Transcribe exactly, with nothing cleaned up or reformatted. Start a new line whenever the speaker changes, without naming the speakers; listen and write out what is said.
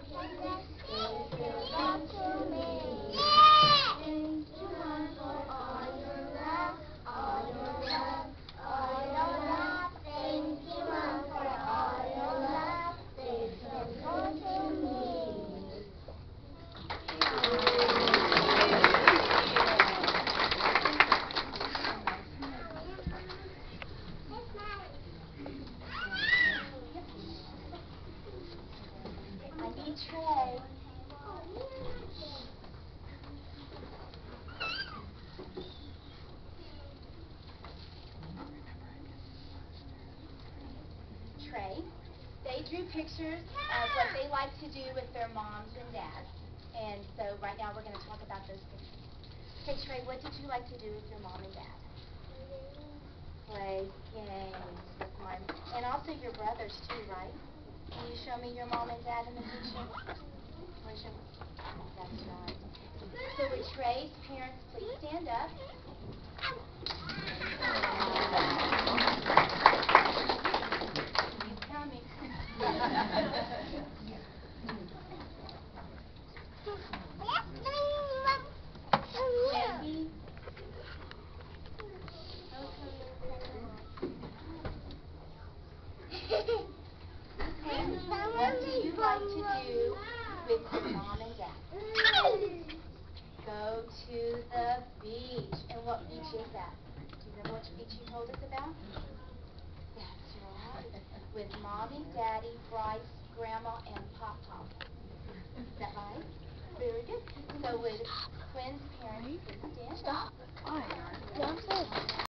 Trey. Trey, they drew pictures of what they like to do with their moms and dads. And so right now we're going to talk about those pictures. Hey Trey, what did you like to do with your mom and dad? Play games with mom. And also your brothers too, right? Can you show me your mom and dad in the picture? Where's your... That's right. So would Trey's parents please stand up? He's coming. Wendy? What do you like to do with your mom and dad? Go to the beach. And what beach is that? Do you remember which beach you told us about? That's right. With Mommy, Daddy, Bryce, Grandma, and Pop-Pop. Is that right? Very good. So would Quinn's parents please stand up?
Stop. All right.